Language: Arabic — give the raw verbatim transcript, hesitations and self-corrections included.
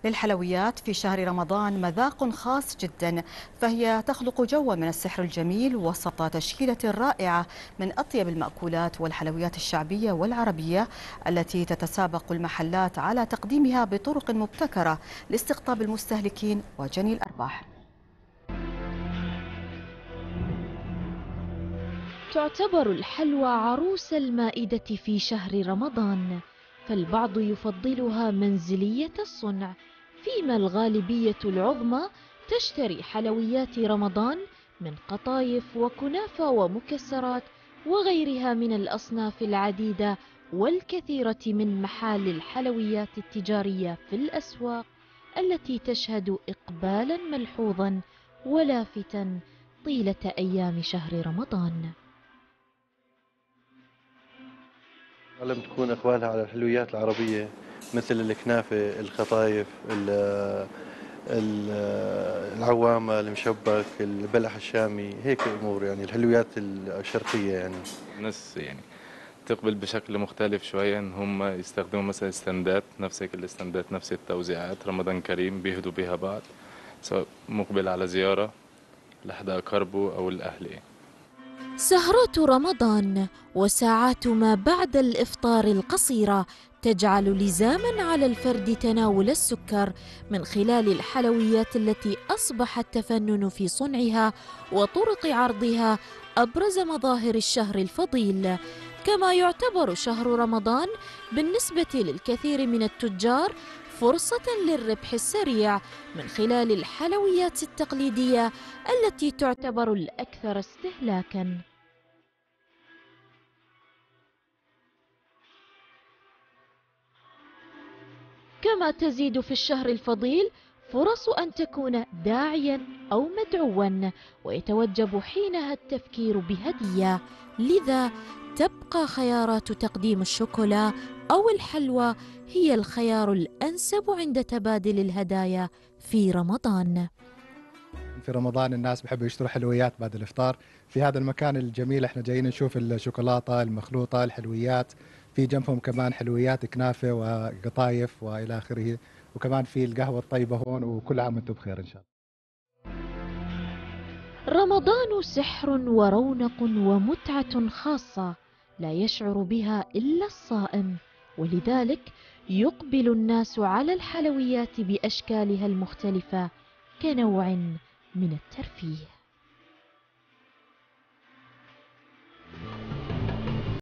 للحلويات في شهر رمضان مذاق خاص جدا، فهي تخلق جوا من السحر الجميل وسط تشكيلة رائعة من أطيب المأكولات والحلويات الشعبية والعربية التي تتسابق المحلات على تقديمها بطرق مبتكرة لاستقطاب المستهلكين وجني الأرباح. تعتبر الحلوى عروس المائدة في شهر رمضان، فالبعض يفضلها منزلية الصنع، فيما الغالبية العظمى تشتري حلويات رمضان من قطايف وكنافة ومكسرات وغيرها من الأصناف العديدة والكثيرة من محال الحلويات التجارية في الأسواق التي تشهد إقبالا ملحوظا ولافتا طيلة أيام شهر رمضان. لم تكون إقبالها على الحلويات العربية مثل الكنافة، الخطايف، ال- ال- العوامة، المشبك، البلح الشامي، هيك أمور يعني الحلويات الشرقية يعني. الناس يعني تقبل بشكل مختلف شوية، إن هم يستخدموا مثلا استندات، نفس هيك الاستندات، نفس التوزيعات، رمضان كريم بيهدوا بها بعض، سواء مقبل على زيارة لحدا أقربه أو الأهل. سهرات رمضان وساعات ما بعد الإفطار القصيرة تجعل لزاما على الفرد تناول السكر من خلال الحلويات التي أصبح التفنن في صنعها وطرق عرضها أبرز مظاهر الشهر الفضيل. كما يعتبر شهر رمضان بالنسبة للكثير من التجار فرصة للربح السريع من خلال الحلويات التقليدية التي تعتبر الأكثر استهلاكاً. كما تزيد في الشهر الفضيل فرص أن تكون داعياً أو مدعواً، ويتوجب حينها التفكير بهدية، لذا تبقى خيارات تقديم الشوكولا أو الحلوى هي الخيار الأنسب عند تبادل الهدايا في رمضان. في رمضان الناس بحبوا يشتروا حلويات بعد الإفطار. في هذا المكان الجميل احنا جايين نشوف الشوكولاتة المخلوطة، الحلويات، في جنبهم كمان حلويات كنافة وقطايف وإلى آخره، وكمان في القهوة الطيبة هون، وكل عام وانتم بخير إن شاء الله. رمضان سحر ورونق ومتعة خاصة لا يشعر بها إلا الصائم، ولذلك يقبل الناس على الحلويات بأشكالها المختلفة كنوع من الترفيه.